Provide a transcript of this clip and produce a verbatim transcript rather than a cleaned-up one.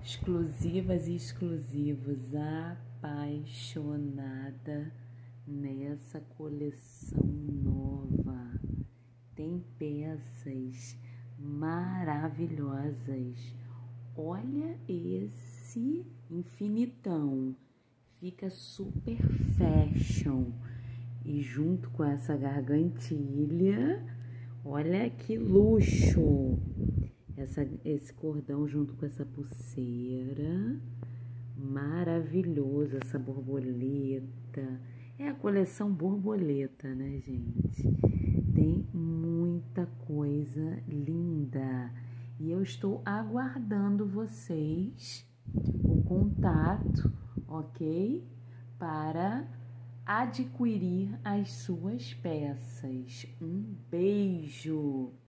exclusivas e exclusivos, apaixonada nessa coleção nova. Tem peças maravilhosas. Olha esse infinitão, fica super fashion. E junto com essa gargantilha, olha que luxo! Essa, esse cordão junto com essa pulseira, maravilhoso, essa borboleta. É a coleção borboleta, né, gente? Tem muita coisa linda. E eu estou aguardando vocês, o contato, ok? Para adquirir as suas peças. Um beijo!